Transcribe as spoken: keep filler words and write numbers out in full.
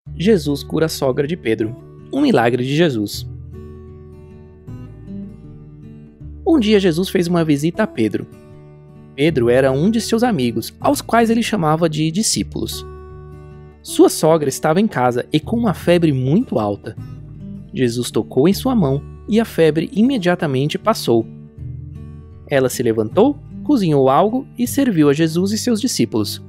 Jesus cura a sogra de Pedro. Um milagre de Jesus. Um dia Jesus fez uma visita a Pedro. Pedro era um de seus amigos, aos quais ele chamava de discípulos. Sua sogra estava em casa e com uma febre muito alta. Jesus tocou em sua mão e a febre imediatamente passou. Ela se levantou, cozinhou algo e serviu a Jesus e seus discípulos.